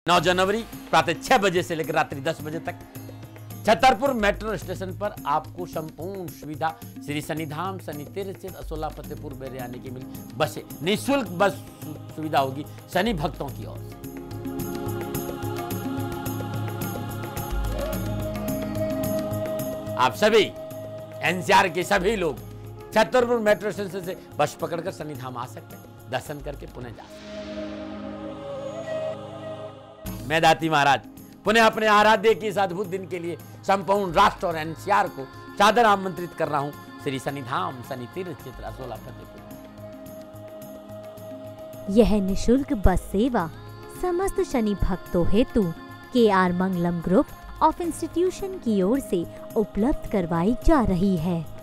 9 जनवरी प्रातः 6 बजे से लेकर रात्रि 10 बजे तक छतरपुर मेट्रो स्टेशन पर आपको संपूर्ण सुविधा श्री शनिधाम, शनि तीर्थ स्थित असोला फतेहपुर बेरे आने की मिली बसें, निःशुल्क बस सुविधा होगी शनि भक्तों की ओर से। आप सभी एनसीआर के सभी लोग छतरपुर मेट्रो स्टेशन से बस पकड़कर शनिधाम आ सकते हैं, दर्शन करके पुनः जा सकते हैं। मैं दाती महाराज पुनः अपने आराध्य के इस अद्भुत दिन के लिए संपूर्ण राष्ट्र और एनसीआर को सादर आमंत्रित कर रहा हूं श्री शनिधाम, शनि तीर्थ क्षेत्र असोला फतेहपुर। यह निःशुल्क बस सेवा समस्त शनि भक्तों हेतु KR Mangalam group of institution की ओर से उपलब्ध करवाई जा रही है।